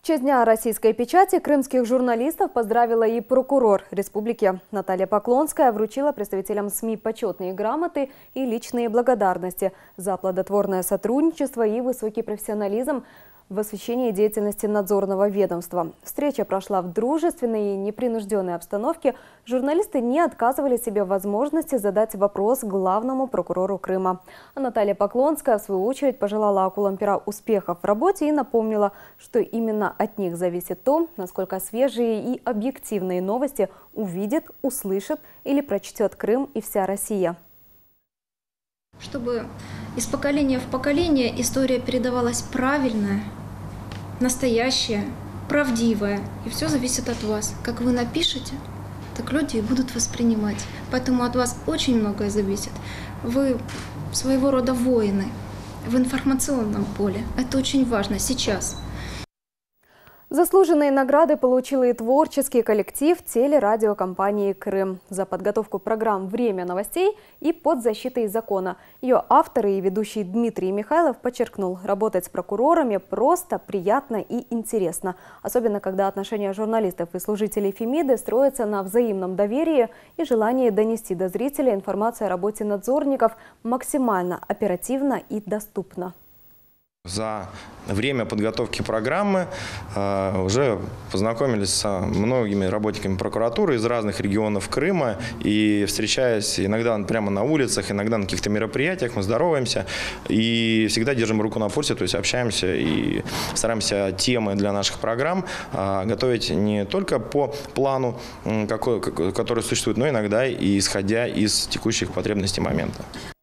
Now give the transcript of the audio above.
В честь Дня российской печати крымских журналистов поздравила и прокурор республики. Наталья Поклонская вручила представителям СМИ почетные грамоты и личные благодарности за плодотворное сотрудничество и высокий профессионализм в освещении деятельности надзорного ведомства. Встреча прошла в дружественной и непринужденной обстановке. Журналисты не отказывали себе в возможности задать вопрос главному прокурору Крыма. А Наталья Поклонская, в свою очередь, пожелала акулам пера успехов в работе и напомнила, что именно от них зависит то, насколько свежие и объективные новости увидит, услышит или прочтет Крым и вся Россия. Чтобы из поколения в поколение история передавалась правильная, настоящая, правдивая. И все зависит от вас. Как вы напишете, так люди и будут воспринимать. Поэтому от вас очень многое зависит. Вы своего рода воины в информационном поле. Это очень важно сейчас. Заслуженные награды получил и творческий коллектив телерадиокомпании «Крым» за подготовку программ «Время новостей» и «Под защитой закона». Ее авторы и ведущий Дмитрий Михайлов подчеркнул, работать с прокурорами просто, приятно и интересно. Особенно, когда отношения журналистов и служителей Фемиды строятся на взаимном доверии и желании донести до зрителя информацию о работе надзорников максимально оперативно и доступно. За время подготовки программы уже познакомились с многими работниками прокуратуры из разных регионов Крыма. И встречаясь иногда прямо на улицах, иногда на каких-то мероприятиях, мы здороваемся и всегда держим руку на пульсе, то есть общаемся и стараемся темы для наших программ готовить не только по плану, который существует, но иногда и исходя из текущих потребностей момента.